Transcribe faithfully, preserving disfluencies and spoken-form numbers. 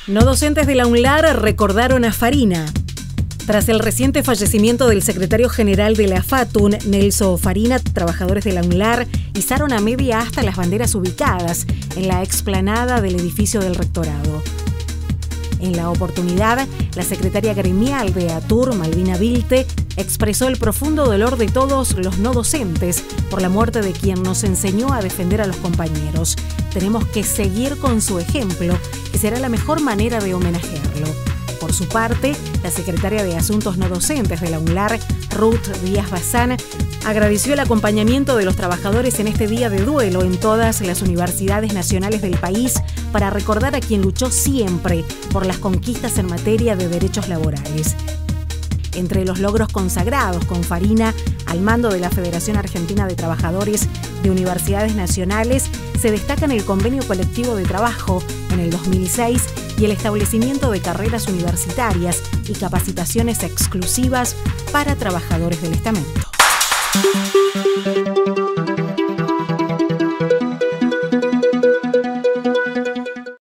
No docentes de la UNLAR recordaron a Farina. Tras el reciente fallecimiento del secretario general de la FATUN, Nelson Farina, trabajadores de la UNLAR izaron a media asta las banderas ubicadas en la explanada del edificio del rectorado. En la oportunidad, la secretaria gremial de ATUR, Malvina Vilte, expresó el profundo dolor de todos los no docentes por la muerte de quien nos enseñó a defender a los compañeros. Tenemos que seguir con su ejemplo, que será la mejor manera de homenajearlo. Por su parte, la secretaria de Asuntos No Docentes de la UNLAR, Ruth Díaz Bazán, agradeció el acompañamiento de los trabajadores en este día de duelo en todas las universidades nacionales del país para recordar a quien luchó siempre por las conquistas en materia de derechos laborales. Entre los logros consagrados con Farina al mando de la Federación Argentina de Trabajadores de Universidades Nacionales se destacan el convenio colectivo de trabajo en el dos mil seis y el establecimiento de carreras universitarias y capacitaciones exclusivas para trabajadores del estamento.